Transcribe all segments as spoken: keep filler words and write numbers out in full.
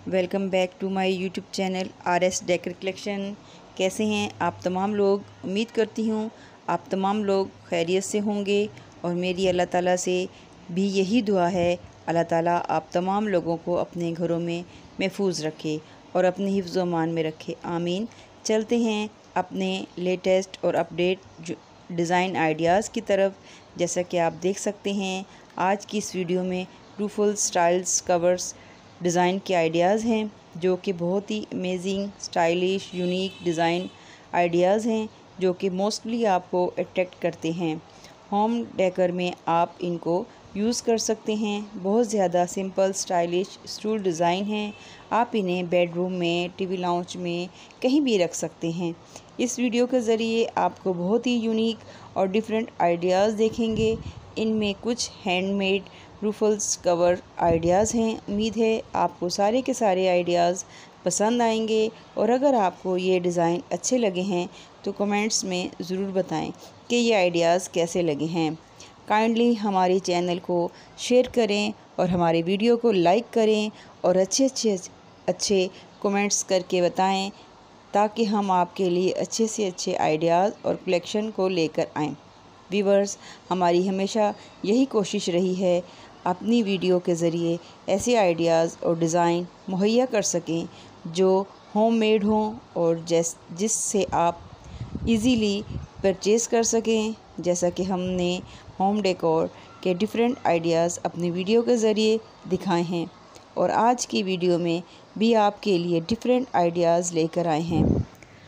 Welcome back to my YouTube channel R S decor collection. कैसे हैं आप तमाम लोग? उम्मीद करती हूँ आप तमाम लोग खैरियत से होंगे और मेरी अल्लाह ताला से भी यही दुआ है, अल्लाह ताला आप तमाम लोगों को अपने घरों में महफूज रखे और अपने हिफ्ज़ व अमान में रखे, आमीन। चलते हैं अपने लेटेस्ट और अपडेट डिज़ाइन आइडियाज़ की तरफ। जैसा कि आप देख सकते हैं आज की इस वीडियो में रूफुल स्टाइल्स कवर्स डिज़ाइन के आइडियाज़ हैं जो कि बहुत ही amazing, stylish, unique design ideas हैं जो कि मोस्टली आपको अट्रैक्ट करते हैं। होम डेकर में आप इनको यूज़ कर सकते हैं। बहुत ज़्यादा सिंपल, स्टाइलिश स्टूल डिज़ाइन हैं। आप इन्हें बेडरूम में, टीवी लाउंज में कहीं भी रख सकते हैं। इस वीडियो के ज़रिए आपको बहुत ही यूनिक और डिफरेंट आइडियाज़ देखेंगे। इनमें कुछ हैंडमेड रूफल्स कवर आइडियाज़ हैं। उम्मीद है आपको सारे के सारे आइडियाज़ पसंद आएंगे और अगर आपको ये डिज़ाइन अच्छे लगे हैं तो कमेंट्स में ज़रूर बताएं कि ये आइडियाज़ कैसे लगे हैं। काइंडली हमारे चैनल को शेयर करें और हमारे वीडियो को लाइक करें और अच्छे अच्छे अच्छे कमेंट्स करके बताएं ताकि हम आपके लिए अच्छे से अच्छे आइडियाज़ और कलेक्शन को लेकर आएँ। व्यूअर्स, हमारी हमेशा यही कोशिश रही है अपनी वीडियो के ज़रिए ऐसे आइडियाज़ और डिज़ाइन मुहैया कर सकें जो होममेड हों और जैस जिससे आप इजीली परचेज़ कर सकें। जैसा कि हमने होम डेकोर के डिफरेंट आइडियाज़ अपनी वीडियो के ज़रिए दिखाए हैं और आज की वीडियो में भी आपके लिए डिफरेंट आइडियाज़ लेकर आए हैं।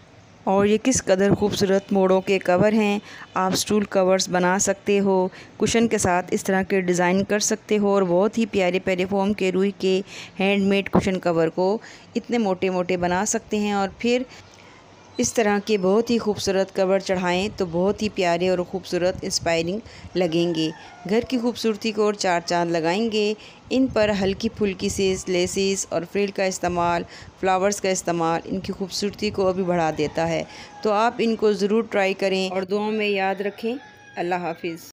और ये किस कदर खूबसूरत मोड़ों के कवर हैं। आप स्टूल कवर्स बना सकते हो, कुशन के साथ इस तरह के डिज़ाइन कर सकते हो और बहुत ही प्यारे प्यारे फोम के रुई के हैंडमेड कुशन कवर को इतने मोटे मोटे बना सकते हैं और फिर इस तरह के बहुत ही खूबसूरत कवर चढ़ाएं तो बहुत ही प्यारे और ख़ूबसूरत इंस्पायरिंग लगेंगे। घर की खूबसूरती को और चार चांद लगाएंगे। इन पर हल्की फुल्की सी लेसिस और फ्रिल का इस्तेमाल, फ्लावर्स का इस्तेमाल इनकी खूबसूरती को अभी बढ़ा देता है। तो आप इनको ज़रूर ट्राई करें और दुआओं में याद रखें। अल्लाह हाफिज़।